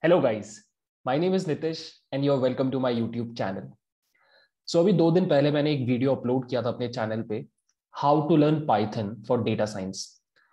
Hello guys, my name is Nitish and you are welcome to my YouTube channel. So अभी 2 दिन पहले मैंने एक वीडियो अपलोड किया था अपने चैनल पे, how to learn Python for data science.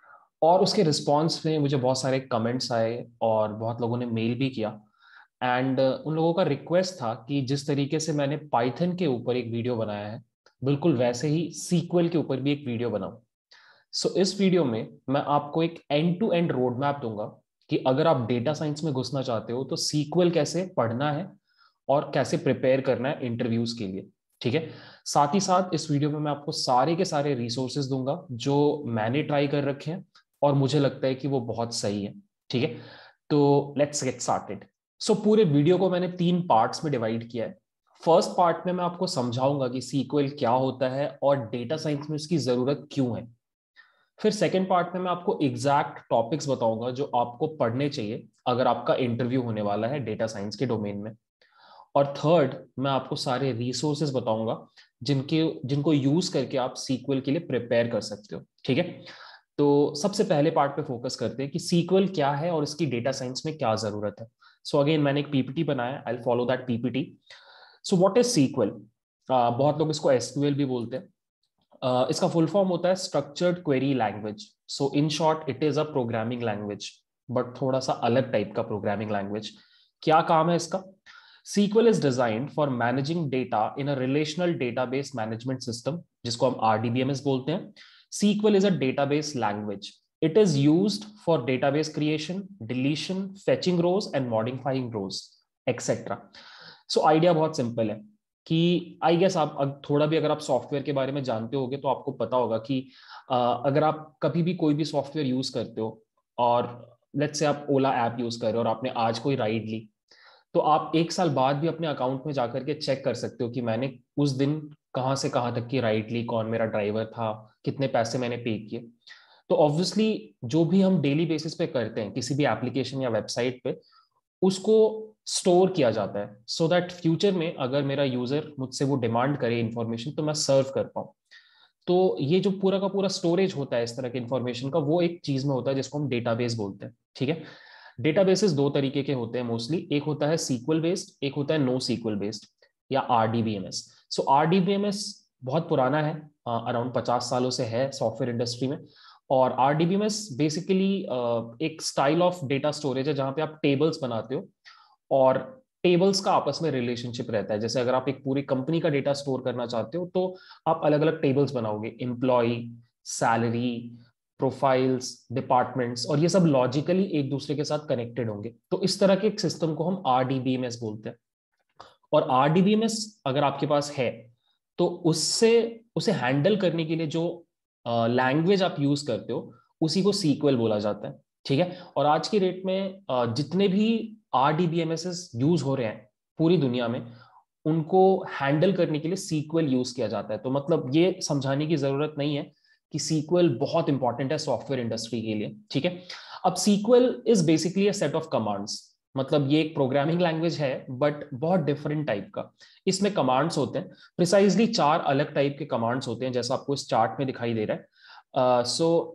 और उसके रिस्पॉन्स में मुझे बहुत सारे कमेंट्स आए और बहुत लोगों ने मेल भी किया। एंड उन लोगों का रिक्वेस्ट था कि जिस तरीके से मैंने पाइथन के ऊपर एक वीडियो बनाया है, बिल्कुल वैसे ही सीक्वल के ऊपर भी एक वीडियो बनाऊं। सो इस वीडियो में मैं आपको एक end to end road map दूंगा कि अगर आप डेटा साइंस में घुसना चाहते हो तो सीक्वल कैसे पढ़ना है और कैसे प्रिपेयर करना है इंटरव्यूज के लिए। ठीक है। साथ ही साथ इस वीडियो में मैं आपको सारे के सारे रिसोर्सेज दूंगा जो मैंने ट्राई कर रखे हैं और मुझे लगता है कि वो बहुत सही है। ठीक है, तो लेट्स गेट स्टार्टेड। सो पूरे वीडियो को मैंने 3 पार्ट्स में डिवाइड किया है। फर्स्ट पार्ट में मैं आपको समझाऊंगा कि सीक्वल क्या होता है और डेटा साइंस में इसकी जरूरत क्यों है। फिर सेकेंड पार्ट में मैं आपको एग्जैक्ट टॉपिक्स बताऊंगा जो आपको पढ़ने चाहिए अगर आपका इंटरव्यू होने वाला है डेटा साइंस के डोमेन में। और थर्ड, मैं आपको सारे रिसोर्सेज बताऊंगा जिनके जिनको यूज करके आप सीक्वल के लिए प्रिपेयर कर सकते हो। ठीक है, तो सबसे पहले पार्ट पे फोकस करते हैं कि सीक्वल क्या है और इसकी डेटा साइंस में क्या जरूरत है। सो अगेन मैंने एक पीपीटी बनाया, I will follow that PPT. So what is SQL? बहुत लोग इसको एसक्यूएल भी बोलते हैं। इसका फुल फॉर्म होता है structured query language. So in short it is a programming language, but थोड़ा सा अलग टाइप का प्रोग्रामिंग लैंग्वेज। क्या काम है इसका? SQL is designed for managing data in a relational database management system, जिसको हम RDBMS बोलते हैं। SQL is a database language. It is used for database creation, deletion, fetching rows and modifying rows, etc. So idea बहुत simple है कि I guess आप थोड़ा भी अगर आप सॉफ्टवेयर के बारे में जानते होगे तो आपको पता होगा कि अगर आप कभी भी कोई भी सॉफ्टवेयर यूज करते हो और लेट्स से आप ओला ऐप यूज कर रहे हो और आपने आज कोई राइड ली, तो आप 1 साल बाद भी अपने अकाउंट में जाकर के चेक कर सकते हो कि मैंने उस दिन कहाँ से कहाँ तक की राइड ली, कौन मेरा ड्राइवर था, कितने पैसे मैंने पे किए। तो ऑब्वियसली जो भी हम डेली बेसिस पे करते हैं किसी भी एप्लीकेशन या वेबसाइट पे, उसको स्टोर किया जाता है सो दैट फ्यूचर में अगर मेरा यूजर मुझसे वो डिमांड करे इंफॉर्मेशन तो मैं सर्व कर पाऊँ। तो ये जो पूरा का पूरा स्टोरेज होता है इस तरह के इंफॉर्मेशन का, वो एक चीज में होता है जिसको हम डेटाबेस बोलते हैं। ठीक है। डेटाबेसेस 2 तरीके के होते हैं मोस्टली, एक होता है सीक्वल बेस्ड, एक होता है नो सीक्वल बेस्ड या आरडीबीएमएस। सो आरडीबीएमएस बहुत पुराना है, अराउंड 50 सालों से है सॉफ्टवेयर इंडस्ट्री में। और आरडीबीएमएस बेसिकली एक स्टाइल ऑफ डेटा स्टोरेज है जहां पे आप टेबल्स बनाते हो और टेबल्स का आपस में रिलेशनशिप रहता है। जैसे अगर आप एक पूरी कंपनी का डेटा स्टोर करना चाहते हो तो आप अलग अलग टेबल्स बनाओगे, एम्प्लॉय, सैलरी, प्रोफाइल्स, डिपार्टमेंट्स, और ये सब लॉजिकली एक दूसरे के साथ कनेक्टेड होंगे। तो इस तरह के एक सिस्टम को हम आरडीबीएमएस बोलते हैं। और आरडीबीएमएस अगर आपके पास है तो उससे उसे हैंडल करने के लिए जो लैंग्वेज आप यूज करते हो उसी को सीक्वल बोला जाता है। ठीक है। और आज की डेट में जितने भी आरडीबीएमएस यूज हो रहे हैं पूरी दुनिया में, उनको हैंडल करने के लिए सीक्वल यूज किया जाता है। तो मतलब ये समझाने की जरूरत नहीं है कि सीक्वल बहुत इंपॉर्टेंट है सॉफ्टवेयर इंडस्ट्री के लिए। ठीक है। अब SQL is basically a set of commands. मतलब ये एक प्रोग्रामिंग लैंग्वेज है बट बहुत डिफरेंट टाइप का। इसमें कमांड्स होते हैं, प्रिसाइजली 4 अलग टाइप के कमांड्स होते हैं जैसा आपको इस चार्ट में दिखाई दे रहा है।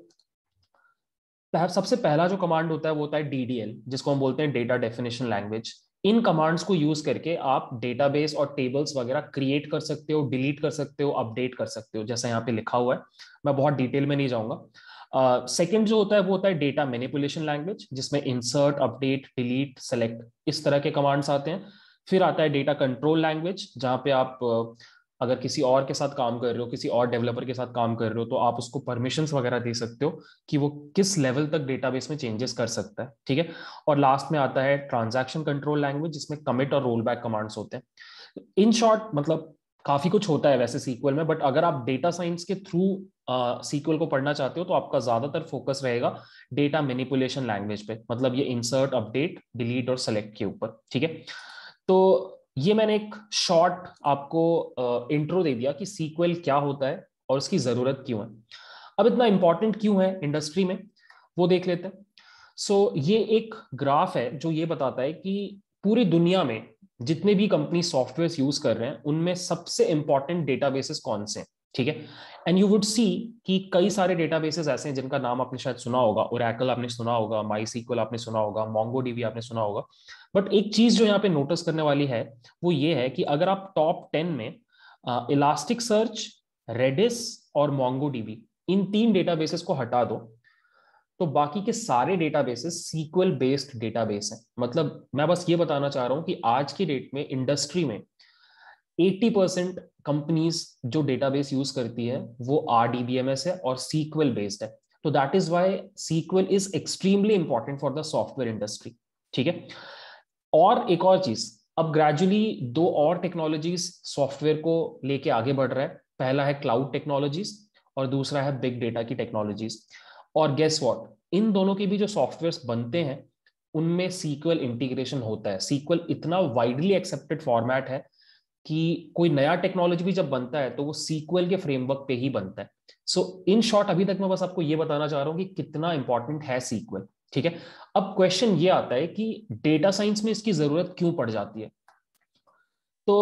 सबसे पहला जो कमांड होता है वो होता है डीडीएल, जिसको हम बोलते हैं डेटा डेफिनेशन लैंग्वेज। इन कमांड्स को यूज करके आप डेटाबेस और टेबल्स वगैरह क्रिएट कर सकते हो, डिलीट कर सकते हो, अपडेट कर सकते हो, जैसा यहाँ पे लिखा हुआ है। मैं बहुत डिटेल में नहीं जाऊंगा। सेकंड जो होता है वो होता है डेटा मैनिपुलेशन लैंग्वेज, जिसमें इंसर्ट, अपडेट, डिलीट, सेलेक्ट इस तरह के कमांड्स आते हैं। फिर आता है डेटा कंट्रोल लैंग्वेज, जहाँ पे आप अगर किसी और के साथ काम कर रहे हो, किसी और डेवलपर के साथ काम कर रहे हो, तो आप उसको परमिशंस वगैरह दे सकते हो कि वो किस लेवल तक डेटाबेस में चेंजेस कर सकता है। ठीक है। और लास्ट में आता है ट्रांजैक्शन कंट्रोल लैंग्वेज, जिसमें कमिट और रोल बैक कमांड्स होते हैं। इन शॉर्ट मतलब काफी कुछ होता है वैसे सीक्वल में, बट अगर आप डेटा साइंस के थ्रू सीक्वल को पढ़ना चाहते हो तो आपका ज्यादातर फोकस रहेगा डेटा मैनिपुलेशन लैंग्वेज पे, मतलब ये इंसर्ट, अपडेट, डिलीट और सेलेक्ट के ऊपर। ठीक है। तो ये मैंने एक शॉर्ट आपको इंट्रो दे दिया कि सीक्वल क्या होता है और उसकी जरूरत क्यों है। अब इतना इंपॉर्टेंट क्यों है इंडस्ट्री में, वो देख लेते हैं। ये एक ग्राफ है जो ये बताता है कि पूरी दुनिया में जितने भी कंपनी सॉफ्टवेयर यूज कर रहे हैं उनमें सबसे इंपॉर्टेंट डेटाबेसेस कौन से हैं। ठीक है। एंड यू वुड सी कि कई सारे डेटाबेसेस ऐसे हैं जिनका नाम आपने शायद सुना होगा, ओरेकल आपने सुना होगा, माईसीक्वल आपने सुना होगा, मोंगोडीबी आपने सुना होगा। बट एक चीज जो यहाँ पे नोटिस करने वाली है वो ये है कि अगर आप टॉप 10 में इलास्टिक सर्च, रेडिस और मोंगोडीबी, इन 3 डेटाबेसेस को हटा दो, तो बाकी के सारे डेटाबेसेस सीक्वल बेस्ड डेटाबेस हैं। मतलब मैं बस ये बताना चाह रहा हूं कि आज की डेट में इंडस्ट्री में 80% कंपनीज जो डेटाबेस यूज करती है वो RDBMS है और सीक्वल बेस्ड है। तो that is why SQL is extremely important for the software industry. ठीक है। और एक और चीज, अब ग्रेजुअली 2 और टेक्नोलॉजीज सॉफ्टवेयर को लेके आगे बढ़ रहा है। पहला है क्लाउड टेक्नोलॉजीज और दूसरा है बिग डेटा की टेक्नोलॉजीज। और गेस व्हाट, इन दोनों के भी जो सॉफ्टवेयर्स बनते हैं उनमें सीक्वल इंटीग्रेशन होता है। सीक्वल इतना वाइडली एक्सेप्टेड फॉर्मेट है कि कोई नया टेक्नोलॉजी भी जब बनता है तो वो सीक्वल के फ्रेमवर्क पे ही बनता है। सो इन शॉर्ट अभी तक मैं बस आपको ये बताना चाह रहा हूं कि कितना इंपॉर्टेंट है सीक्वल। ठीक है। अब क्वेश्चन ये आता है कि डेटा साइंस में इसकी जरूरत क्यों पड़ जाती है। तो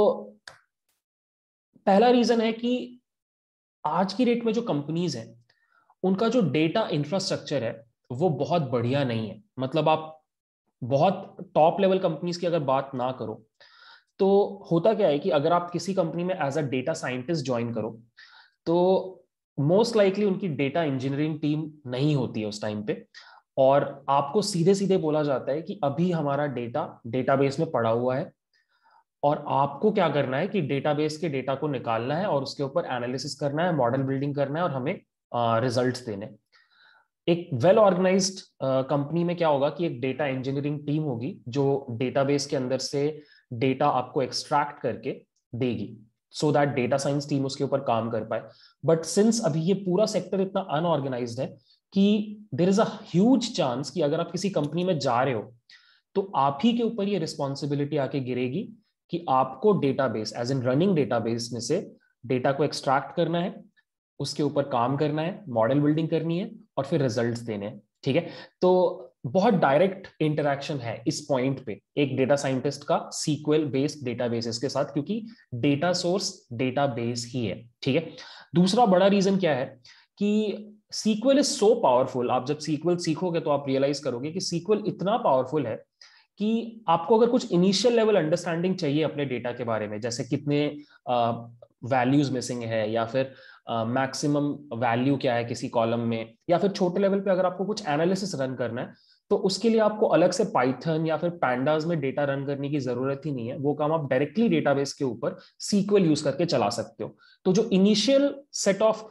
पहला रीजन है कि आज की डेट में जो कंपनीज हैं उनका जो डेटा इंफ्रास्ट्रक्चर है वो बहुत बढ़िया नहीं है। मतलब आप बहुत टॉप लेवल कंपनीज की अगर बात ना करो तो होता क्या है कि अगर आप किसी कंपनी में as a data scientist join करो तो मोस्ट लाइकली उनकी डेटा इंजीनियरिंग टीम नहीं होती है उस टाइम पे। और आपको सीधे सीधे बोला जाता है कि अभी हमारा डेटा डेटाबेस में पड़ा हुआ है और आपको क्या करना है कि डेटाबेस के डेटा को निकालना है और उसके ऊपर एनालिसिस करना है, मॉडल बिल्डिंग करना है और हमें रिजल्ट्स देने। एक वेल ऑर्गेनाइज्ड कंपनी में क्या होगा कि एक डेटा इंजीनियरिंग टीम होगी जो डेटाबेस के अंदर से डेटा आपको एक्सट्रैक्ट करके देगी so that data science team उसके ऊपर काम कर पाए। बट सिंस अभी ये पूरा सेक्टर इतना अनऑर्गेनाइज्ड है कि there is a huge chance कि अगर आप किसी कंपनी में जा रहे हो तो आप ही के ऊपर ये रिस्पॉन्सिबिलिटी आके गिरेगी कि आपको database as in running database में से डेटा को एक्सट्रैक्ट करना है, उसके ऊपर काम करना है, मॉडल बिल्डिंग करनी है और फिर रिजल्ट्स देने हैं। ठीक है। तो बहुत डायरेक्ट इंटरेक्शन है इस पॉइंट पे एक डेटा साइंटिस्ट का सीक्वल बेस्ड डेटाबेसेस के साथ, क्योंकि डेटा सोर्स डेटाबेस ही है। ठीक है। दूसरा बड़ा रीजन क्या है कि सीक्वल इज सो पावरफुल। आप जब सीक्वल सीखोगे तो आप रियलाइज करोगे कि सीक्वल इतना पावरफुल है कि आपको अगर कुछ इनिशियल लेवल अंडरस्टैंडिंग चाहिए अपने डेटा के बारे में, जैसे कितने वैल्यूज मिसिंग है या फिर मैक्सिमम वैल्यू क्या है किसी कॉलम में, या फिर छोटे लेवल पे अगर आपको कुछ एनालिसिस रन करना है तो उसके लिए आपको अलग से पाइथन या फिर पैंडाज में डेटा रन करने की जरूरत ही नहीं है। वो काम आप डायरेक्टली डेटाबेस के ऊपर सीक्वल यूज करके चला सकते हो। तो जो इनिशियल सेट ऑफ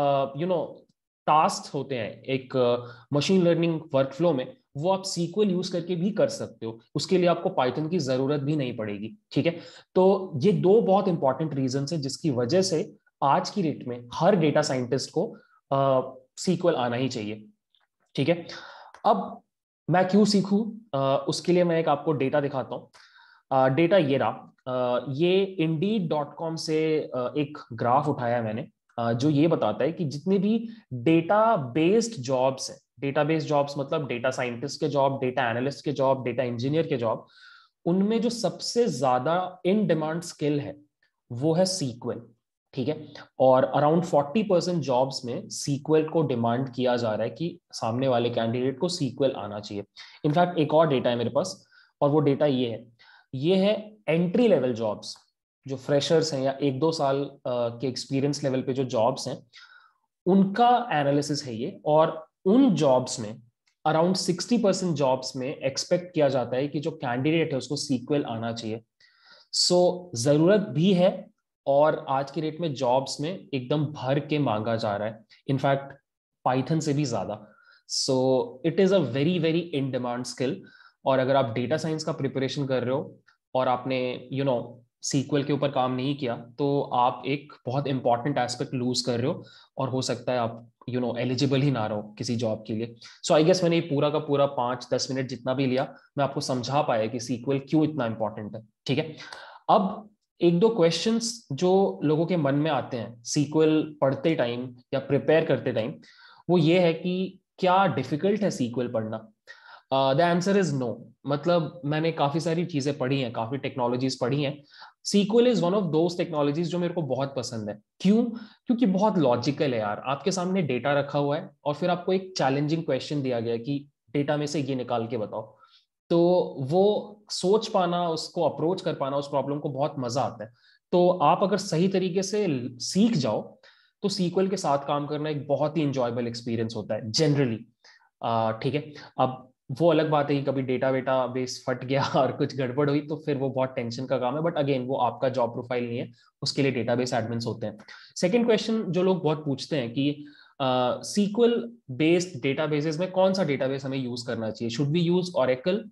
टास्क होते हैं एक मशीन लर्निंग वर्कफ्लो में, वो आप सीक्वल यूज करके भी कर सकते हो। उसके लिए आपको पाइथन की जरूरत भी नहीं पड़ेगी। ठीक है। तो ये 2 बहुत इंपॉर्टेंट रीजन है जिसकी वजह से आज की डेट में हर डेटा साइंटिस्ट को सीक्वल आना ही चाहिए। ठीक है। अब मैं क्यों सीखूं, उसके लिए मैं एक आपको डेटा दिखाता हूं। डेटा ये रहा। ये Indeed.com से एक ग्राफ उठाया है मैंने, जो ये बताता है कि जितने भी डेटा बेस्ड जॉब्स हैं, डेटा बेस्ड जॉब्स मतलब डेटा साइंटिस्ट के जॉब, डेटा एनालिस्ट के जॉब, डेटा इंजीनियर के जॉब, उनमें जो सबसे ज्यादा इन डिमांड स्किल है वो है सीक्वल। ठीक है। और अराउंड 40% जॉब्स में सीक्वल को डिमांड किया जा रहा है कि सामने वाले कैंडिडेट को सीक्वल आना चाहिए। इनफैक्ट एक और डेटा है मेरे पास और वो डेटा ये है एंट्री लेवल जॉब्स, जो फ्रेशर्स हैं या 1-2 साल के एक्सपीरियंस लेवल पे जो जॉब्स हैं उनका एनालिसिस है ये। और उन जॉब्स में अराउंड 60% जॉब्स में एक्सपेक्ट किया जाता है कि जो कैंडिडेट है उसको सीक्वल आना चाहिए। सो जरूरत भी है और आज की डेट में जॉब्स में एकदम भर के मांगा जा रहा है, इनफैक्ट पाइथन से भी ज्यादा। So it is a very very in demand skill. और अगर आप डेटा साइंस का प्रिपरेशन कर रहे हो और आपने सीक्वल के ऊपर काम नहीं किया तो आप एक बहुत इंपॉर्टेंट एस्पेक्ट लूज कर रहे हो और हो सकता है आप एलिजिबल ही ना रहो किसी जॉब के लिए। सो आई गेस मैंने ये पूरा का पूरा 5-10 मिनट जितना भी लिया मैं आपको समझा पाया कि सीक्वल क्यों इतना इंपॉर्टेंट है। ठीक है। अब 1-2 क्वेश्चंस जो लोगों के मन में आते हैं सीक्वल पढ़ते टाइम या प्रिपेयर करते टाइम, वो ये है कि क्या डिफिकल्ट है सीक्वल पढ़ना। The answer is no. मतलब मैंने काफी सारी चीजें पढ़ी हैं, काफी टेक्नोलॉजीज पढ़ी हैं। SQL is one of those technologies जो मेरे को बहुत पसंद है। क्यों? क्योंकि बहुत लॉजिकल है यार। आपके सामने डेटा रखा हुआ है और फिर आपको एक चैलेंजिंग क्वेश्चन दिया गया है कि डेटा में से ये निकाल के बताओ। तो वो सोच पाना, उसको अप्रोच कर पाना, उस प्रॉब्लम को, बहुत मजा आता है। तो आप अगर सही तरीके से सीख जाओ तो सीक्वल के साथ काम करना एक बहुत ही इंजॉयबल एक्सपीरियंस होता है जनरली। ठीक है। अब वो अलग बात है कि कभी डेटा वेटा बेस फट गया और कुछ गड़बड़ हुई तो फिर वो बहुत टेंशन का काम है, बट अगेन वो आपका जॉब प्रोफाइल नहीं है, उसके लिए डेटाबेस एडमिन्स होते हैं। सेकंड क्वेश्चन जो लोग बहुत पूछते हैं कि सीक्वल बेस्ड डेटाबेसेस में कौन सा डेटाबेस हमें यूज करना चाहिए, शुड वी यूज ओरेकल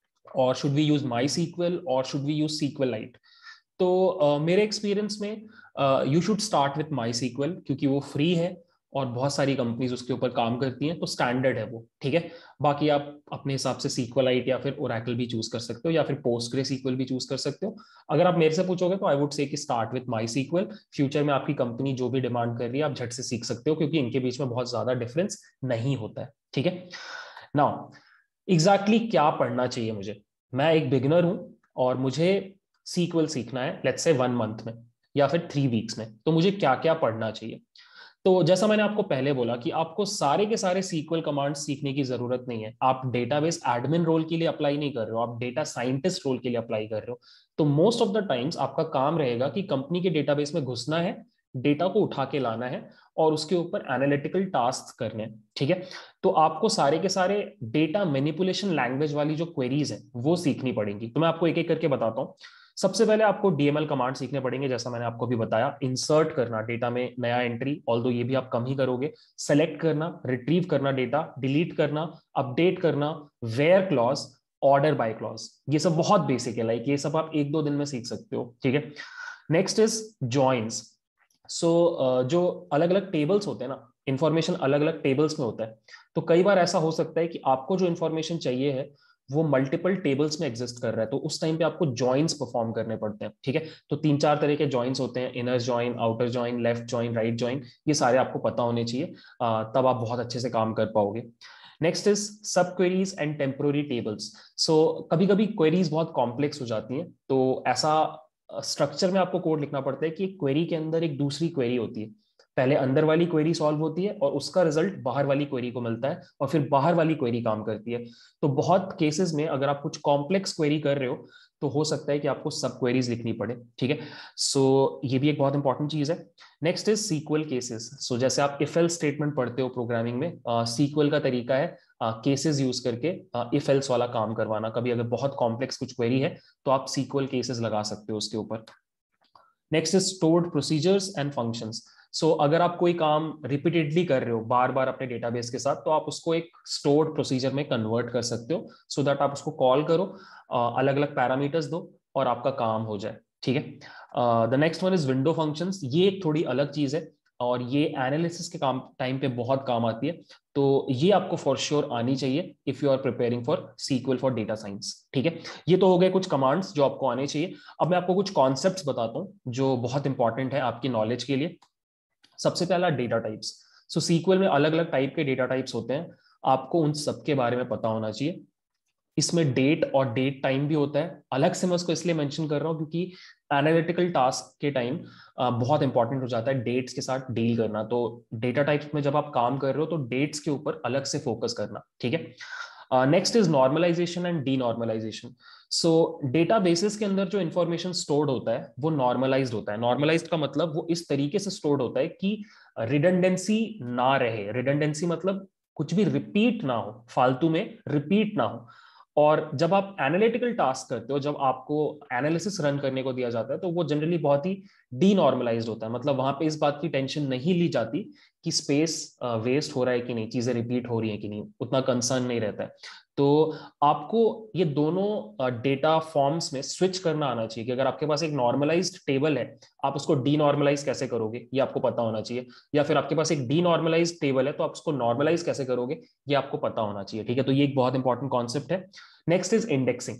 और should we use MySQL और should we use SQLite. तो मेरे एक्सपीरियंस में you should start with MySQL, क्योंकि वो फ्री है और बहुत सारी कंपनीज उसके ऊपर काम करती हैं, तो स्टैंडर्ड है वो। ठीक है। बाकी आप अपने हिसाब से सीक्वलाइट या फिर ओरेकल भी चूज कर सकते हो, या फिर पोस्टग्रे सीक्वल भी चूज कर सकते हो। अगर आप मेरे से पूछोगे तो आई वुड से कि start with MySQL. Future में आपकी कंपनी जो भी डिमांड कर रही है आप झट से सीख सकते हो, क्योंकि इनके बीच में बहुत ज्यादा डिफरेंस नहीं होता है। ठीक है। नाउ एग्जैक्टली क्या पढ़ना चाहिए मुझे? मैं एक बिगिनर हूं और मुझे सीक्वल सीखना है, लेट्स से 1 मंथ में या फिर 3 वीक्स में। तो मुझे क्या क्या पढ़ना चाहिए? तो जैसा मैंने आपको पहले बोला कि आपको सारे के सारे सीक्वल कमांड्स सीखने की जरूरत नहीं है। आप डेटाबेस एडमिन रोल के लिए अप्लाई नहीं कर रहे हो, आप डेटा साइंटिस्ट रोल के लिए अप्लाई कर रहे हो। तो मोस्ट ऑफ द टाइम्स आपका काम रहेगा कि कंपनी के डेटाबेस में घुसना है, डेटा को उठा के लाना है और उसके ऊपर एनालिटिकल टास्क करने हैं। ठीक है। तो आपको सारे के सारे डेटा मैनिपुलेशन लैंग्वेज वाली जो क्वेरीज है वो सीखनी पड़ेंगी। तो मैं आपको एक एक करके बताता हूँ। सबसे पहले आपको डीएमएल कमांड सीखने पड़ेंगे, जैसा मैंने आपको भी बताया। इंसर्ट करना डेटा में नया एंट्री, ऑल्दो ये भी आप कम ही करोगे। सेलेक्ट करना, रिट्रीव करना डेटा, डिलीट करना, अपडेट करना, where clause, order by clause. ये सब बहुत बेसिक है, लाइक ये सब आप 1-2 दिन में सीख सकते हो। ठीक है। Next is joins. सो जो अलग अलग टेबल्स होते हैं ना, इंफॉर्मेशन अलग अलग टेबल्स में होता है। तो कई बार ऐसा हो सकता है कि आपको जो इंफॉर्मेशन चाहिए है वो मल्टीपल टेबल्स में एग्जिस्ट कर रहा है, तो उस टाइम पे आपको जॉइंस परफॉर्म करने पड़ते हैं। ठीक है। तो 3-4 तरह के जॉइंस होते हैं, inner join, outer join, left join, right join. ये सारे आपको पता होने चाहिए, तब आप बहुत अच्छे से काम कर पाओगे। Next is subqueries and temporary tables. So कभी कभी क्वेरीज बहुत कॉम्प्लेक्स हो जाती हैं, तो ऐसा स्ट्रक्चर में आपको कोड लिखना पड़ता है कि एक क्वेरी के अंदर एक दूसरी क्वेरी होती है। पहले अंदर वाली क्वेरी सॉल्व होती है और उसका रिजल्ट बाहर वाली क्वेरी को मिलता है, और फिर बाहर वाली क्वेरी काम करती है। तो बहुत केसेस में अगर आप कुछ कॉम्प्लेक्स क्वेरी कर रहे हो तो हो सकता है कि आपको सब क्वेरीज लिखनी पड़े। ठीक है। सो ये भी एक बहुत इंपॉर्टेंट चीज है। Next is SQL cases. So जैसे आप इफ एल्स स्टेटमेंट पढ़ते हो प्रोग्रामिंग में, सीक्वल का तरीका है केसेस यूज करके इफ एल्स वाला काम करवाना। कभी अगर बहुत कॉम्प्लेक्स कुछ क्वेरी है तो आप सीक्वल केसेस लगा सकते हो उसके ऊपर। Next is stored procedures and functions. So अगर आप कोई काम रिपीटेडली कर रहे हो बार बार अपने डेटाबेस के साथ, तो आप उसको एक स्टोर्ड प्रोसीजर में कन्वर्ट कर सकते हो, सो दैट आप उसको कॉल करो, अलग अलग पैरामीटर्स दो और आपका काम हो जाए। ठीक है। The next one is window functions. ये एक थोड़ी अलग चीज है और ये एनालिसिस के काम टाइम पे बहुत काम आती है। तो ये आपको फॉर श्योर आनी चाहिए if you are preparing for SQL for data science. ठीक है। ये तो हो गए कुछ कमांड्स जो आपको आने चाहिए। अब मैं आपको कुछ कॉन्सेप्ट्स बताता हूं जो बहुत इंपॉर्टेंट है आपकी नॉलेज के लिए। सबसे पहला डेटा टाइप्स। सो सीक्वल में अलग अलग टाइप के डेटा टाइप्स होते हैं, आपको उन सबके बारे में पता होना चाहिए। इसमें डेट और डेट टाइम भी होता है। अलग से मैं उसको इसलिए मेंशन कर रहा हूं क्योंकि एनालिटिकल टास्क के टाइम बहुत इंपॉर्टेंट हो जाता है डेट्स के साथ डील करना। तो डेटा टाइप्स में जब आप काम कर रहे हो तो डेट्स के ऊपर अलग से फोकस करना। ठीक है। Next is normalisation and denormalisation. So databases के अंदर जो इंफॉर्मेशन स्टोर्ड होता है वो नॉर्मलाइज्ड होता है। नॉर्मलाइज्ड का मतलब वो इस तरीके से स्टोर्ड होता है कि रिडंडेंसी ना रहे। रिडंडेंसी मतलब कुछ भी रिपीट ना हो, फालतू में रिपीट ना हो। और जब आप एनालिटिकल टास्क करते हो, जब आपको एनालिसिस रन करने को दिया जाता है, तो वो जनरली बहुत ही डीनॉर्मलाइज्ड होता है। मतलब वहां पे इस बात की टेंशन नहीं ली जाती कि स्पेस वेस्ट हो रहा है कि नहीं, चीजें रिपीट हो रही है कि नहीं, उतना कंसर्न नहीं रहता है। तो आपको ये दोनों डेटा फॉर्म्स में स्विच करना आना चाहिए कि अगर आपके पास एक नॉर्मलाइज्ड टेबल है, आप उसको डीनॉर्मलाइज कैसे करोगे ये आपको पता होना चाहिए। या फिर आपके पास एक डीनॉर्मलाइज्ड टेबल है तो आप उसको नॉर्मलाइज कैसे करोगे ये आपको पता होना चाहिए। ठीक है। तो ये एक बहुत इंपॉर्टेंट कॉन्सेप्ट है। Next is indexing.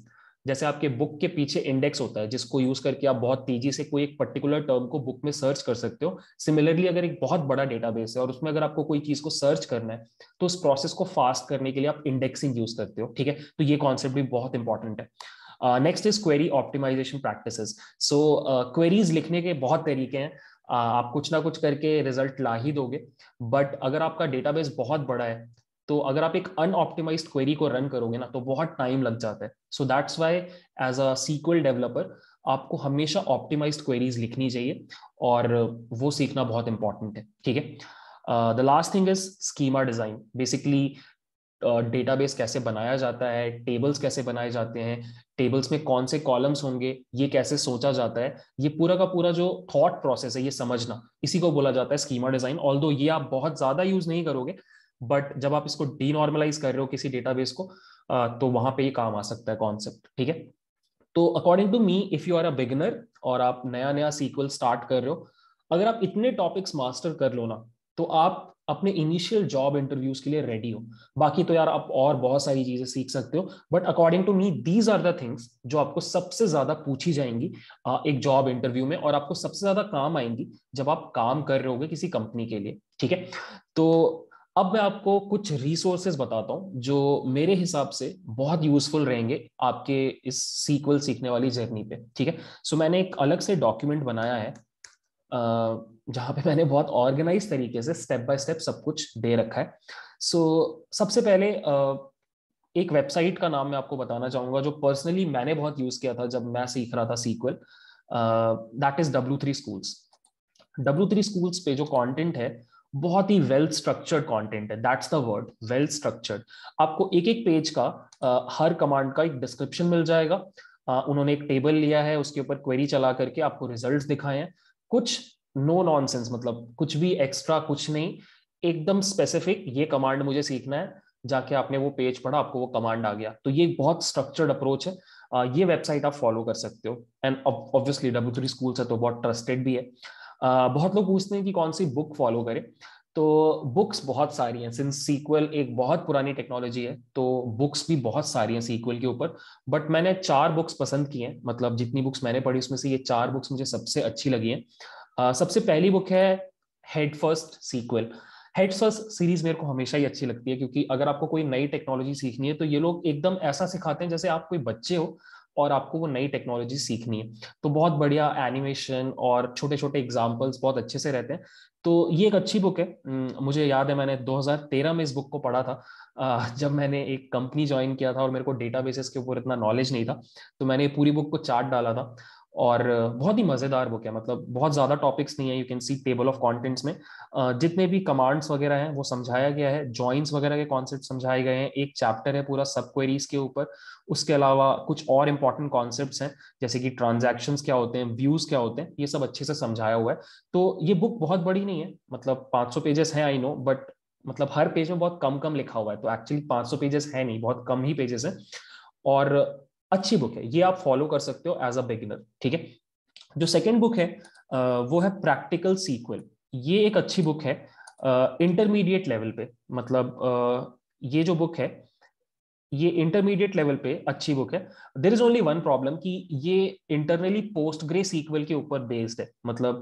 जैसे आपके बुक के पीछे इंडेक्स होता है जिसको यूज करके आप बहुत तेजी से कोई एक पर्टिकुलर टर्म को बुक में सर्च कर सकते हो। सिमिलरली अगर एक बहुत बड़ा डेटाबेस है और उसमें अगर आपको कोई चीज को सर्च करना है तो उस प्रोसेस को फास्ट करने के लिए आप इंडेक्सिंग यूज करते हो, ठीक है। तो ये कॉन्सेप्ट भी बहुत इंपॉर्टेंट है। Next is query optimisation practices. So queries लिखने के बहुत तरीके हैं। आप कुछ ना कुछ करके रिजल्ट ला ही दोगे, बट अगर आपका डेटाबेस बहुत बड़ा है तो अगर आप एक अनऑप्टिमाइज्ड क्वेरी को रन करोगे ना तो बहुत टाइम लग जाता है। So that's why as a SQL developer आपको हमेशा ऑप्टिमाइज्ड क्वेरीज लिखनी चाहिए और वो सीखना बहुत इंपॉर्टेंट है, ठीक है। The last thing is schema design. Basically database कैसे बनाया जाता है, टेबल्स कैसे बनाए जाते हैं, टेबल्स में कौन से कॉलम्स होंगे, ये कैसे सोचा जाता है, ये पूरा का पूरा जो थॉट प्रोसेस है ये समझना, इसी को बोला जाता है स्कीमा डिजाइन। ऑल्दो ये आप बहुत ज्यादा यूज नहीं करोगे, बट जब आप इसको डीनॉर्मलाइज कर रहे हो किसी डेटाबेस को तो वहां पे ये काम आ सकता है कॉन्सेप्ट, ठीक है। तो according to me, if you are a beginner और आप नया नया सीक्वल स्टार्ट कर रहे हो, अगर आप इतने टॉपिक्स मास्टर कर लो ना तो आप अपने इनिशियल जॉब इंटरव्यूज के लिए रेडी हो। बाकी तो यार आप और बहुत सारी चीजें सीख सकते हो, but according to me these are the things जो आपको सबसे ज्यादा पूछी जाएंगी एक जॉब इंटरव्यू में, और आपको सबसे ज्यादा काम आएंगी जब आप काम कर रहे होगे किसी कंपनी के लिए, ठीक है। तो अब मैं आपको कुछ रिसोर्सेज बताता हूं जो मेरे हिसाब से बहुत यूजफुल रहेंगे आपके इस सीक्वल सीखने वाली जर्नी पे, ठीक है। सो मैंने एक अलग से डॉक्यूमेंट बनाया है जहां पे मैंने बहुत ऑर्गेनाइज तरीके से स्टेप बाय स्टेप सब कुछ दे रखा है। सो सबसे पहले एक वेबसाइट का नाम मैं आपको बताना चाहूंगा जो पर्सनली मैंने बहुत यूज किया था जब मैं सीख रहा था SQL. That is W3 Schools। W3 Schools पे जो कंटेंट है बहुत ही वेल स्ट्रक्चर्ड कंटेंट है, that's the word, well structured. आपको एक एक पेज का हर कमांड का एक डिस्क्रिप्शन मिल जाएगा। उन्होंने एक टेबल लिया है, उसके ऊपर क्वेरी चला करके आपको रिजल्ट्स दिखाए हैं। कुछ नो नॉनसेंस, मतलब कुछ भी एक्स्ट्रा कुछ नहीं, एकदम स्पेसिफिक, ये कमांड मुझे सीखना है, जाके आपने वो पेज पढ़ा, आपको वो कमांड आ गया। तो ये बहुत स्ट्रक्चर्ड अप्रोच है। ये वेबसाइट आप फॉलो कर सकते हो, एंड ऑब्वियसली W3 Schools है तो बहुत ट्रस्टेड भी है। बहुत लोग पूछते हैं कि कौन सी बुक फॉलो करें, तो बुक्स बहुत सारी हैं। सिंस सीक्वल एक बहुत पुरानी टेक्नोलॉजी है तो बुक्स भी बहुत सारी हैं सीक्वल के ऊपर, बट मैंने 4 बुक्स पसंद की हैं। मतलब जितनी बुक्स मैंने पढ़ी उसमें से ये 4 बुक्स मुझे सबसे अच्छी लगी हैं। सबसे पहली बुक है Head First SQL. Head First series मेरे को हमेशा ही अच्छी लगती है, क्योंकि अगर आपको कोई नई टेक्नोलॉजी सीखनी है तो ये लोग एकदम ऐसा सिखाते हैं जैसे आप कोई बच्चे हो और आपको वो नई टेक्नोलॉजी सीखनी है। तो बहुत बढ़िया एनिमेशन और छोटे छोटे एग्जाम्पल्स बहुत अच्छे से रहते हैं। तो ये एक अच्छी बुक है। मुझे याद है मैंने 2013 में इस बुक को पढ़ा था, जब मैंने एक कंपनी ज्वाइन किया था और मेरे को डेटाबेसेस के ऊपर इतना नॉलेज नहीं था। तो मैंने पूरी बुक को चार्ट डाला था, और बहुत ही मजेदार बुक है। मतलब बहुत ज्यादा टॉपिक्स नहीं है, you can see table of contents में जितने भी कमांड्स वगैरह हैं वो समझाया गया है, जॉइंस वगैरह के कॉन्सेप्ट समझाए गए हैं, एक चैप्टर है पूरा सब क्वेरीज के ऊपर। उसके अलावा कुछ और इंपॉर्टेंट कॉन्सेप्ट्स हैं जैसे कि ट्रांजैक्शंस क्या होते हैं, व्यूज क्या होते हैं, ये सब अच्छे से समझाया हुआ है। तो ये बुक बहुत बड़ी नहीं है, मतलब 500 पेजेस हैं आई नो, बट मतलब हर पेज में बहुत कम कम लिखा हुआ है, तो एक्चुअली 500 पेजेस है नहीं, बहुत कम ही पेजेस हैं। और अच्छी बुक है, ये आप फॉलो कर सकते हो एज अ बिगिनर, ठीक है। जो सेकंड बुक है वो है प्रैक्टिकल सीक्वल। ये एक अच्छी बुक है इंटरमीडिएट लेवल पे। मतलब ये जो बुक है ये इंटरमीडिएट लेवल पे अच्छी बुक है। There is only one problem कि ये इंटरनली पोस्टग्रे सीक्वल के ऊपर बेस्ड है। मतलब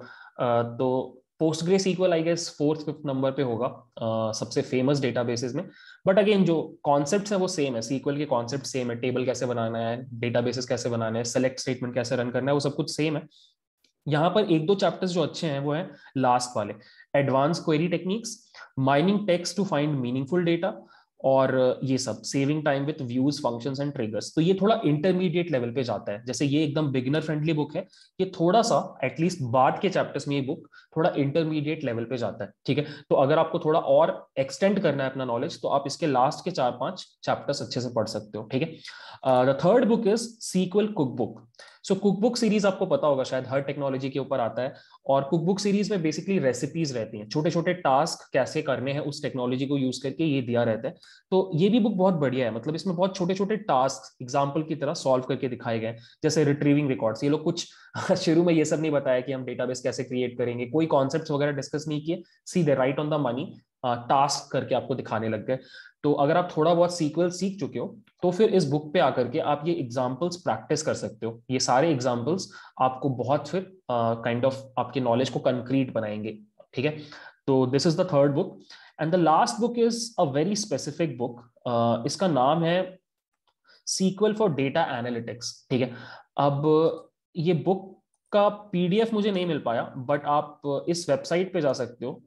तो PostgreSQL I guess fourth fifth number पे होगा सबसे फेमस डेटाबेसेस में। बट अगेन जो कॉन्सेप्ट्स हैं वो सेम है, सीक्वल के कॉन्सेप्ट सेम है, टेबल कैसे बनाना है, डेटाबेसेस कैसे बनाना है, सेलेक्ट स्टेटमेंट कैसे रन करना है, वो सब कुछ सेम है। यहाँ पर एक दो चैप्टर्स जो अच्छे हैं वो है लास्ट वाले, advance query techniques, mining text to find meaningful data, और ये सब saving time with views functions and triggers. तो ये थोड़ा इंटरमीडिएट लेवल पे जाता है, जैसे ये एकदम बिगिनर फ्रेंडली बुक है, ये थोड़ा सा एटलीस्ट बाद के चैप्टर्स में ये बुक थोड़ा इंटरमीडिएट लेवल पे जाता है, ठीक है। तो अगर आपको थोड़ा और एक्सटेंड करना है अपना नॉलेज तो आप इसके लास्ट के 4-5 चैप्टर्स अच्छे से पढ़ सकते हो, ठीक है। The third book is SQL cookbook. So cookbook series आपको पता होगा शायद, हर टेक्नोलॉजी के ऊपर आता है, और कुक बुक सीरीज में बेसिकली रेसिपीज रहती हैं, छोटे छोटे टास्क कैसे करने हैं उस टेक्नोलॉजी को यूज करके ये दिया रहता है। तो ये भी बुक बहुत बढ़िया है, मतलब इसमें बहुत छोटे छोटे टास्क एग्जाम्पल की तरह सॉल्व करके दिखाए गए, जैसे रिट्रीविंग रिकॉर्ड्स। ये लोग कुछ शुरू में ये सब नहीं बताया कि हम डेटाबेस कैसे क्रिएट करेंगे, कोई कॉन्सेप्ट वगैरह डिस्कस नहीं किए, सीधे right on the money task करके आपको दिखाने लग गए। तो अगर आप थोड़ा बहुत सीक्वल सीख चुके हो तो फिर इस बुक पे आकर के आप ये एग्जाम्पल्स प्रैक्टिस कर सकते हो। ये सारे एग्जाम्पल्स आपको बहुत फिर काइंड ऑफ आपके नॉलेज को कंक्रीट बनाएंगे। ठीक है, तो this is the third book and the last book is a very specific book. इसका नाम है सीक्वल फॉर डेटा एनालिटिक्स। ठीक है, अब ये बुक का पीडीएफ मुझे नहीं मिल पाया, बट आप इस वेबसाइट पे जा सकते हो,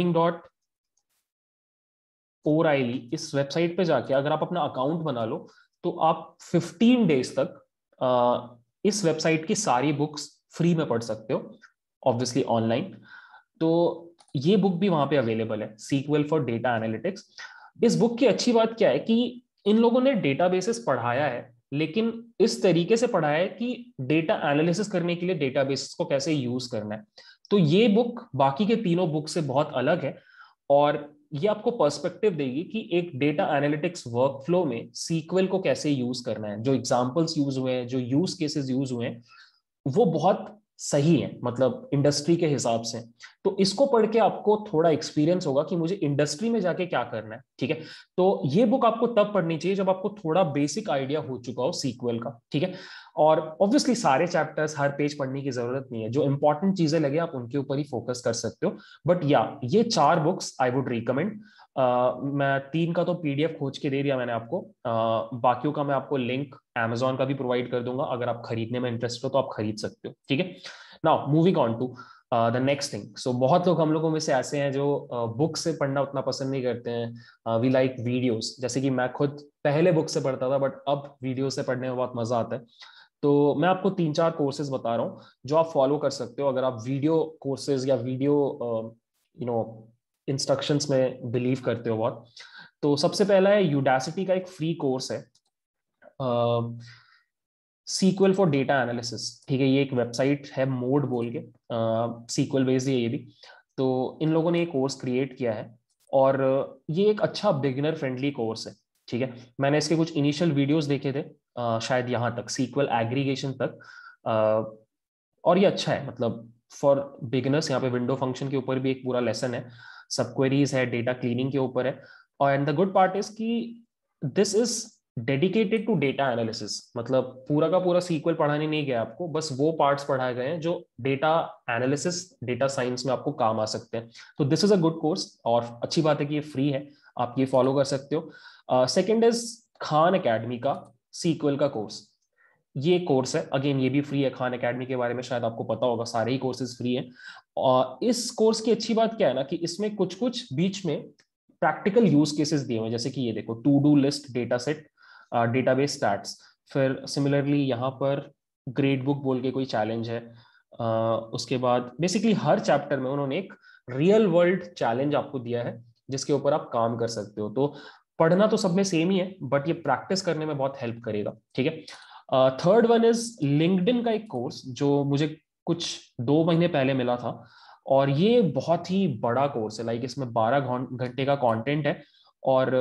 learning.o'reilly। इस वेबसाइट पे जाके अगर आप अपना अकाउंट बना लो तो आप 15 डेज तक इस वेबसाइट की सारी बुक्स फ्री में पढ़ सकते हो, ऑब्वियसली ऑनलाइन। तो ये बुक भी वहां पे अवेलेबल है, सीक्वल फॉर डेटा एनालिटिक्स। इस बुक की अच्छी बात क्या है कि इन लोगों ने डेटाबेसेस पढ़ाया है, लेकिन इस तरीके से पढ़ाया है कि डेटा एनालिसिस करने के लिए डेटाबेसेस को कैसे यूज करना है। तो ये बुक बाकी के तीनों बुक से बहुत अलग है और ये आपको पर्सपेक्टिव देगी कि एक डेटा एनालिटिक्स वर्कफ्लो में सीक्वल को कैसे यूज करना है। जो एग्जांपल्स यूज हुए हैं, जो यूज केसेस यूज हुए हैं, वो बहुत सही है, मतलब इंडस्ट्री के हिसाब से। तो इसको पढ़ के आपको थोड़ा एक्सपीरियंस होगा कि मुझे इंडस्ट्री में जाके क्या करना है। ठीक है, तो ये बुक आपको तब पढ़नी चाहिए जब आपको थोड़ा बेसिक आइडिया हो चुका हो सीक्वल का। ठीक है, और ऑब्वियसली सारे चैप्टर्स हर पेज पढ़ने की जरूरत नहीं है, जो इंपॉर्टेंट चीजें लगे आप उनके ऊपर ही फोकस कर सकते हो। बट या ये 4 बुक्स आई वुड रिकमेंड। मैं 3 का तो पीडीएफ खोज के दे दिया मैंने आपको, बाकियों का मैं आपको लिंक Amazon का भी प्रोवाइड कर दूंगा। अगर आप खरीदने में इंटरेस्ट हो तो आप खरीद सकते हो। ठीक है, now moving on to the next thing. So बहुत लोग हम लोगों में से ऐसे हैं जो बुक से पढ़ना उतना पसंद नहीं करते हैं, वी लाइक वीडियोस। जैसे कि मैं खुद पहले बुक से पढ़ता था, बट अब वीडियो से पढ़ने में बहुत मजा आता है। तो मैं आपको 3-4 कोर्सेज बता रहा हूँ जो आप फॉलो कर सकते हो अगर आप वीडियो कोर्सेज या वीडियो यू नो इंस्ट्रक्शंस में बिलीव करते हो बहुत। तो सबसे पहला है यूडासिटी का एक फ्री कोर्स है, सीक्वल फॉर डेटा एनालिसिस। ठीक है, ये एक वेबसाइट है, मोड बोल के, सीक्वल बेस्ड है ये भी। तो इन लोगों ने एक कोर्स क्रिएट किया है और ये एक अच्छा बिगिनर फ्रेंडली कोर्स है। ठीक है, मैंने इसके कुछ इनिशियल वीडियोस देखे थे, शायद यहाँ तक सीक्वल एग्रीगेशन तक, और ये अच्छा है, मतलब फॉर बिगिनर्स। यहाँ पे विंडो फंक्शन के ऊपर भी एक पूरा लेसन है, सब क्वेरीज है, डेटा क्लीनिंग के ऊपर है। और and the good part is कि this is dedicated to data analysis. मतलब पूरा का पूरा सीक्वल पढ़ाने नहीं गया आपको, बस वो पार्ट्स पढ़ाए गए हैं जो डेटा एनालिसिस, डेटा साइंस में आपको काम आ सकते हैं। तो this is a good course और अच्छी बात है कि ये फ्री है, आप ये फॉलो कर सकते हो। सेकेंड इज खान एकेडमी का सीक्वल का कोर्स। ये कोर्स है, अगेन ये भी फ्री है। खान एकेडमी के बारे में शायद आपको पता होगा, सारे ही कोर्सेज फ्री हैं। और इस कोर्स की अच्छी बात क्या है ना कि इसमें कुछ कुछ बीच में प्रैक्टिकल यूज केसेस दिए हुए हैं। जैसे कि ये देखो, to do list data set, database stats. फिर सिमिलरली यहाँ पर ग्रेड बुक बोल के कोई चैलेंज है। उसके बाद बेसिकली हर चैप्टर में उन्होंने एक रियल वर्ल्ड चैलेंज आपको दिया है जिसके ऊपर आप काम कर सकते हो। तो पढ़ना तो सब में सेम ही है, बट ये प्रैक्टिस करने में बहुत हेल्प करेगा। ठीक है, थर्ड वन इज लिंक्डइन का एक कोर्स जो मुझे कुछ 2 महीने पहले मिला था, और ये बहुत ही बड़ा कोर्स है। लाइक इसमें 12 घंटे का कंटेंट है और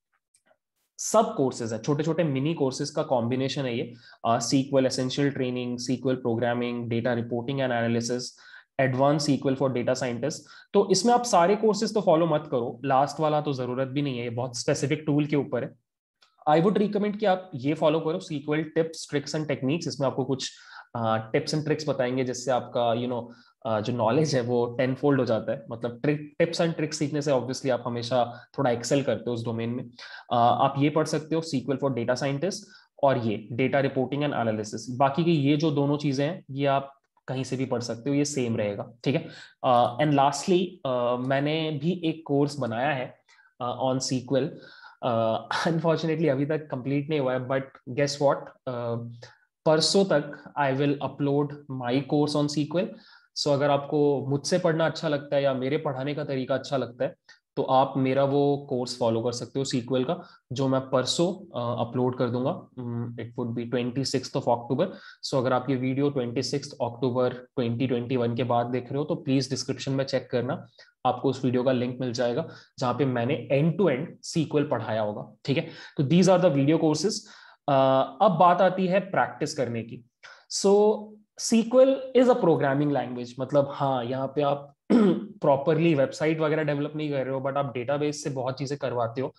सब कोर्सेज है, छोटे छोटे मिनी कोर्सेज का कॉम्बिनेशन है ये। SQL essential training, SQL programming, data reporting and analysis, advance SQL for data scientist. तो इसमें आप सारे कोर्सेज तो फॉलो मत करो, लास्ट वाला तो जरूरत भी नहीं है, ये बहुत स्पेसिफिक टूल के ऊपर है। आई वुड रिकमेंड कि आप ये फॉलो करो, SQL tips tricks and techniques. इसमें आपको कुछ टिप्स एंड ट्रिक्स बताएंगे जिससे आपका जो नॉलेज है वो 10 फोल्ड हो जाता है। मतलब टिप्स एंड ट्रिक्स सीखने से ऑब्वियसली आप हमेशा थोड़ा एक्सेल करते हो उस डोमेन में। आप ये पढ़ सकते हो, सीक्वल फॉर डेटा साइंटिस्ट, और ये डेटा रिपोर्टिंग एंड एनालिसिस। बाकी की ये जो दोनों चीजें हैं ये आप कहीं से भी पढ़ सकते हो, ये सेम रहेगा। ठीक है, एंड लास्टली मैंने भी एक कोर्स बनाया है ऑन सीक्वल। अनफॉर्चुनेटली अभी तक कंप्लीट नहीं हुआ है, बट गेस व्हाट, परसों तक I will upload my course on SQL. So अगर आपको मुझसे पढ़ना अच्छा लगता है या मेरे पढ़ाने का तरीका अच्छा लगता है तो आप मेरा वो कोर्स फॉलो कर सकते हो सीक्वल का, जो मैं परसों अपलोड कर दूंगा। It would be 26 October. So अगर आप ये वीडियो 26 अक्टूबर 2021 के बाद देख रहे हो तो प्लीज डिस्क्रिप्शन में चेक करना, आपको उस वीडियो का लिंक मिल जाएगा जहां पे मैंने एंड टू एंड सीक्वल पढ़ाया होगा। ठीक है, तो these are the video courses. अब बात आती है प्रैक्टिस करने की। So SQL is a programming language. मतलब हाँ, यहाँ पे आप प्रॉपरली वेबसाइट वगैरह डेवलप नहीं कर रहे हो, बट आप डेटाबेस से बहुत चीजें करवाते हो।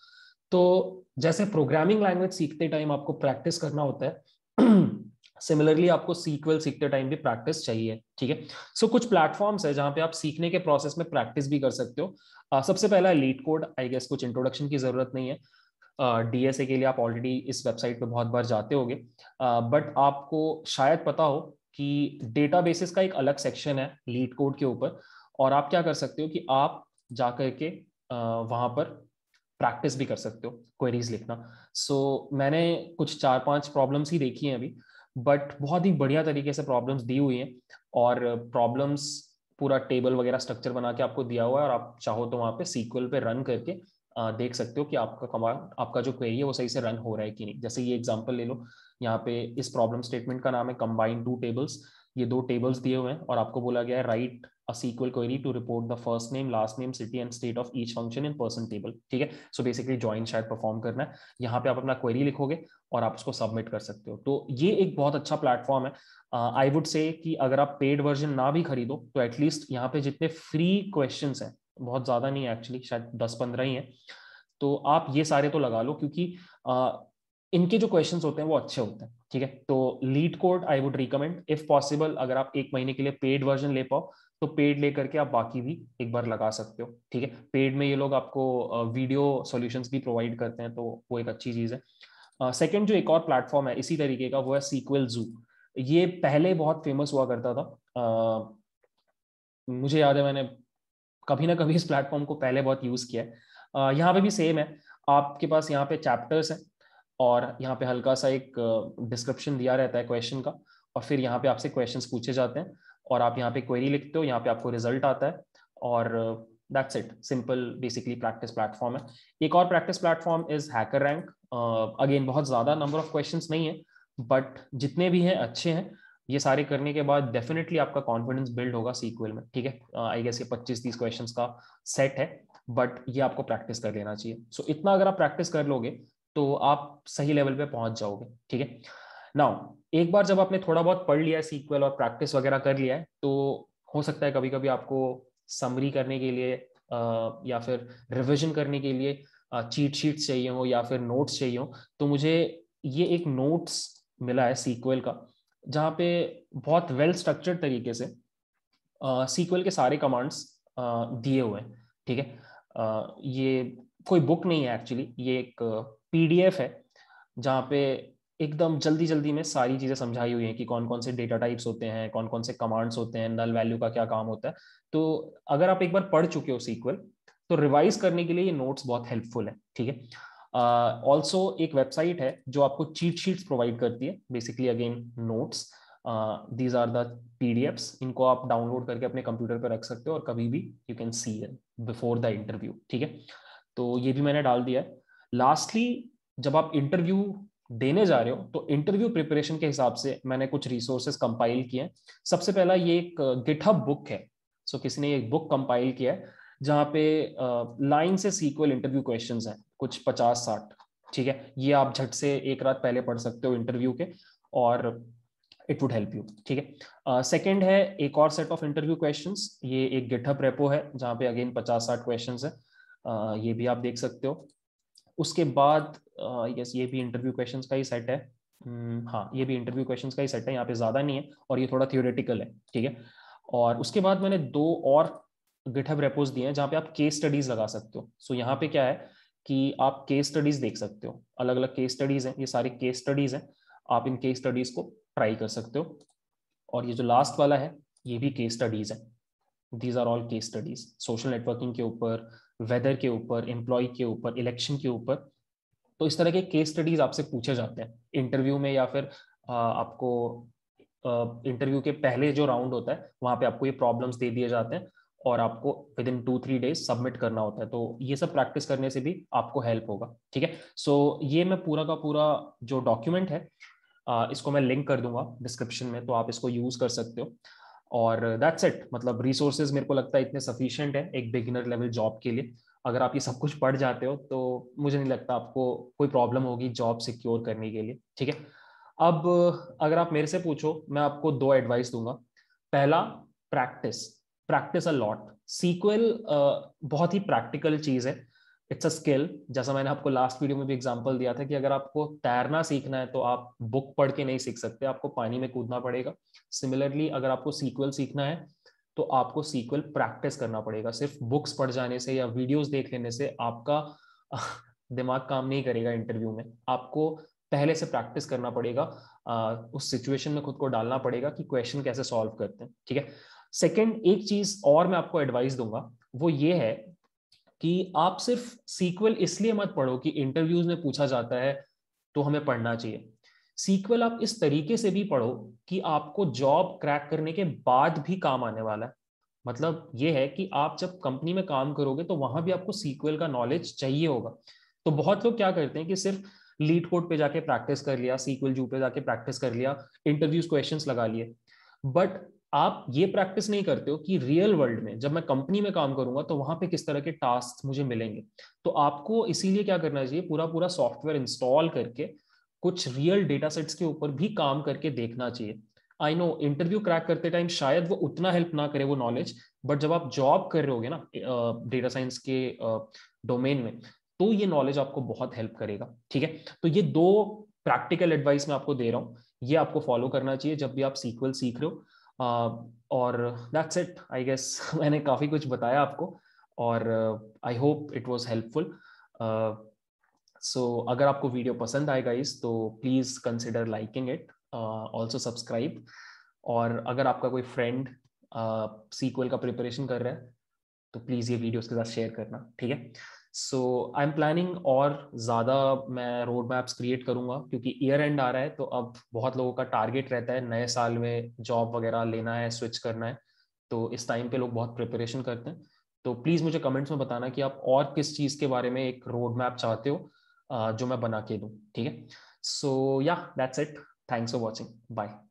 तो जैसे प्रोग्रामिंग लैंग्वेज सीखते टाइम आपको प्रैक्टिस करना होता है, सिमिलरली आपको सीक्वल सीखते टाइम भी प्रैक्टिस चाहिए, ठीक है। सो कुछ प्लेटफॉर्म्स है जहां पे आप सीखने के प्रोसेस में प्रैक्टिस भी कर सकते हो। सबसे पहला है लीड कोड। आई गेस कुछ इंट्रोडक्शन की जरूरत नहीं है। डीएसए के लिए आप ऑलरेडी इस वेबसाइट पे बहुत बार जाते होगे, बट आपको शायद पता हो कि डेटाबेसेस का एक अलग सेक्शन है लीड कोड के ऊपर, और आप क्या कर सकते हो कि आप जा करके वहां पर प्रैक्टिस भी कर सकते हो क्वेरीज लिखना। मैंने कुछ 4-5 प्रॉब्लम्स ही देखी हैं अभी, बट बहुत ही बढ़िया तरीके से प्रॉब्लम्स दी हुई हैं, और प्रॉब्लम्स पूरा टेबल वगैरह स्ट्रक्चर बना के आपको दिया हुआ है, और आप चाहो तो वहां पे सीक्वल पे रन करके देख सकते हो कि आपका कमांड, आपका जो क्वेरी है वो सही से रन हो रहा है कि नहीं। जैसे ये एग्जांपल ले लो, यहाँ पे इस प्रॉब्लम स्टेटमेंट का नाम है कंबाइन टू टेबल्स। ये 2 टेबल्स दिए हुए हैं और आपको बोला गया है write a SQL query to report the first name, last name, city and state of each function in person table, ठीक है। सो बेसिकली ज्वाइन शायद परफॉर्म करना है। यहाँ पे आप अपना क्वेरी लिखोगे और आप उसको सबमिट कर सकते हो। तो ये एक बहुत अच्छा प्लेटफॉर्म है। आई वुड से कि अगर आप पेड वर्जन ना भी खरीदो तो एटलीस्ट यहाँ पे जितने फ्री क्वेश्चंस हैं, बहुत ज्यादा नहीं है एक्चुअली, शायद 10-15 ही है, तो आप ये सारे तो लगा लो, क्योंकि इनके जो क्वेश्चंस होते हैं वो अच्छे होते हैं, ठीक है। तो LeetCode I would recommend if possible. अगर आप 1 महीने के लिए पेड वर्जन ले पाओ तो पेड लेकर के आप बाकी भी एक बार लगा सकते हो, ठीक है। पेड में ये लोग आपको वीडियो सॉल्यूशंस भी प्रोवाइड करते हैं, तो वो एक अच्छी चीज है। सेकंड जो एक और प्लेटफॉर्म है इसी तरीके का, वो है सीक्वल जू। ये पहले बहुत फेमस हुआ करता था। मुझे याद है मैंने कभी ना कभी इस प्लेटफॉर्म को पहले बहुत यूज किया है। यहाँ पे भी सेम है, आपके पास यहाँ पे चैप्टर्स हैं, और यहाँ पे हल्का सा एक डिस्क्रिप्शन दिया रहता है क्वेश्चन का, और फिर यहाँ पे आपसे क्वेश्चंस पूछे जाते हैं, और आप यहाँ पे क्वेरी लिखते हो, यहाँ पे आपको रिजल्ट आता है, और that's it. Simple basically practice platform है। एक और practice platform is HackerRank. Again बहुत ज्यादा नंबर ऑफ क्वेश्चंस नहीं है, बट जितने भी हैं अच्छे हैं। ये सारे करने के बाद डेफिनेटली आपका कॉन्फिडेंस बिल्ड होगा सीक्वल में, ठीक है। आई गेस ये 25-30 क्वेश्चंस का सेट है, बट ये आपको प्रैक्टिस कर लेना चाहिए। सो इतना अगर आप प्रैक्टिस कर लोगे तो आप सही लेवल पे पहुंच जाओगे, ठीक है। नाउ एक बार जब आपने थोड़ा बहुत पढ़ लिया है सीक्वल और प्रैक्टिस वगैरह कर लिया है, तो हो सकता है कभी कभी आपको समरी करने के लिए या फिर रिविजन करने के लिए चीट शीट्स चाहिए हो या फिर नोट्स चाहिए हो। तो मुझे ये एक नोट्स मिला है सीक्वल का, जहाँ पे बहुत वेल स्ट्रक्चर्ड तरीके से सीक्वल के सारे कमांड्स दिए हुए हैं, ठीक है। ये कोई बुक नहीं है एक्चुअली, ये एक पीडीएफ है जहाँ पे एकदम जल्दी जल्दी में सारी चीजें समझाई हुई हैं कि कौन कौन से डेटा टाइप्स होते हैं, कौन कौन से कमांड्स होते हैं, नल वैल्यू का क्या काम होता है। तो अगर आप एक बार पढ़ चुके हो सीक्वल, तो रिवाइज करने के लिए ये नोट्स बहुत हेल्पफुल है, ठीक है। ऑल्सो एक वेबसाइट है जो आपको चीट शीट्स प्रोवाइड करती है, basically again notes. These are the PDFs. इनको आप डाउनलोड करके अपने कंप्यूटर पर रख सकते हो और कभी भी you can see it before the interview, ठीक है। तो ये भी मैंने डाल दिया है। लास्टली, जब आप इंटरव्यू देने जा रहे हो तो इंटरव्यू प्रिपरेशन के हिसाब से मैंने कुछ रिसोर्सेज कंपाइल किए हैं। सबसे पहला ये एक गिटहब बुक है। किसी ने एक बुक कंपाइल किया है जहाँ पे लाइन से सीक्वल इंटरव्यू क्वेश्चंस हैं, कुछ 50-60, ठीक है। ये आप झट से एक रात पहले पढ़ सकते हो इंटरव्यू के, और इट वुड हेल्प यू, ठीक है। सेकंड है एक और सेट ऑफ इंटरव्यू क्वेश्चंस। ये एक गिटहब रेपो है जहाँ पे अगेन 50-60 क्वेश्चंस है। ये भी आप देख सकते हो। उसके बाद यस, ये भी इंटरव्यू क्वेश्चंस का ही सेट है। हाँ, ये भी इंटरव्यू क्वेश्चंस का ही सेट है, यहाँ पे ज्यादा नहीं है, और ये थोड़ा थियोरेटिकल है, ठीक है। और उसके बाद मैंने 2 और गिटहब रेपोज दिए हैं जहाँ पे आप केस स्टडीज लगा सकते हो। यहाँ पे क्या है कि आप केस स्टडीज देख सकते हो, अलग अलग केस स्टडीज हैं, ये सारी केस स्टडीज हैं। आप इन केस स्टडीज को ट्राई कर सकते हो। और ये जो लास्ट वाला है, ये भी केस स्टडीज है। These are all case studies, social networking के ऊपर, वेदर के ऊपर, एम्प्लॉय के ऊपर, इलेक्शन के ऊपर। तो इस तरह के केस स्टडीज आपसे पूछे जाते हैं इंटरव्यू में, या फिर आपको इंटरव्यू के पहले जो राउंड होता है वहां पे आपको ये प्रॉब्लम्स दे दिए जाते हैं, और आपको विद इन 2-3 डेज सबमिट करना होता है। तो ये सब प्रैक्टिस करने से भी आपको हेल्प होगा, ठीक है। ये मैं पूरा का पूरा जो डॉक्यूमेंट है, इसको मैं लिंक कर दूंगा डिस्क्रिप्शन में, तो आप इसको यूज कर सकते हो। और दैट्स इट। मतलब रिसोर्सेज मेरे को लगता है इतने सफिशिएंट है एक बिगिनर लेवल जॉब के लिए। अगर आप ये सब कुछ पढ़ जाते हो तो मुझे नहीं लगता आपको कोई प्रॉब्लम होगी जॉब सिक्योर करने के लिए, ठीक है। अब अगर आप मेरे से पूछो, मैं आपको 2 एडवाइस दूंगा। पहला, practice, practice a lot. SQL बहुत ही प्रैक्टिकल चीज है। It's a skill. जैसा मैंने आपको लास्ट वीडियो में भी एग्जांपल दिया था कि अगर आपको तैरना सीखना है तो आप बुक पढ़ के नहीं सीख सकते, आपको पानी में कूदना पड़ेगा। सिमिलरली अगर आपको सीक्वल सीखना है तो आपको सीक्वल प्रैक्टिस करना पड़ेगा। सिर्फ बुक्स पढ़ जाने से या वीडियोस देख लेने से आपका दिमाग काम नहीं करेगा इंटरव्यू में। आपको पहले से प्रैक्टिस करना पड़ेगा, उस सिचुएशन में खुद को डालना पड़ेगा कि क्वेश्चन कैसे सॉल्व करते हैं, ठीक है। सेकंड, एक चीज और मैं आपको एडवाइस दूंगा, वो ये है कि आप सिर्फ सीक्वल इसलिए मत पढ़ो कि इंटरव्यूज में पूछा जाता है तो हमें पढ़ना चाहिए। सीक्वल आप इस तरीके से भी पढ़ो कि आपको जॉब क्रैक करने के बाद भी काम आने वाला है। मतलब ये है कि आप जब कंपनी में काम करोगे तो वहां भी आपको सीक्वल का नॉलेज चाहिए होगा। तो बहुत लोग क्या करते हैं कि सिर्फ लीड कोड पे जाके प्रैक्टिस कर लिया, सीक्वल जू पे जाके प्रैक्टिस कर लिया, इंटरव्यूज क्वेश्चंस लगा लिए, बट आप ये प्रैक्टिस नहीं करते हो कि रियल वर्ल्ड में जब मैं कंपनी में काम करूंगा तो वहां पे किस तरह के टास्क मुझे मिलेंगे। तो आपको इसीलिए क्या करना चाहिए, पूरा पूरा सॉफ्टवेयर इंस्टॉल करके कुछ रियल डेटा सेट्स के ऊपर भी काम करके देखना चाहिए। आई नो इंटरव्यू क्रैक करते टाइम शायद वो उतना हेल्प ना करे वो नॉलेज, बट जब आप जॉब कर रहे होगे ना डेटा साइंस के डोमेन में, तो ये नॉलेज आपको बहुत हेल्प करेगा, ठीक है। तो ये दो प्रैक्टिकल एडवाइस मैं आपको दे रहा हूँ, ये आपको फॉलो करना चाहिए जब भी आप सीक्वल सीख रहे हो। और दैट्स इट आई गेस। मैंने काफ़ी कुछ बताया आपको और I hope it was helpful. So अगर आपको वीडियो पसंद आए गाइस तो please consider liking it, also subscribe. और अगर आपका कोई फ्रेंड सीक्वल का प्रिपरेशन कर रहा है तो प्लीज़ ये वीडियो उसके साथ शेयर करना, ठीक है। सो आई एम प्लानिंग और ज़्यादा मैं रोड मैप्स क्रिएट करूँगा क्योंकि ईयर एंड आ रहा है, तो अब बहुत लोगों का टारगेट रहता है नए साल में जॉब वगैरह लेना है, स्विच करना है। तो इस टाइम पे लोग बहुत प्रिपरेशन करते हैं। तो प्लीज़ मुझे कमेंट्स में बताना कि आप और किस चीज़ के बारे में एक रोड मैप चाहते हो जो मैं बना के दूँ, ठीक है। So yeah that's it, thanks for watching, bye.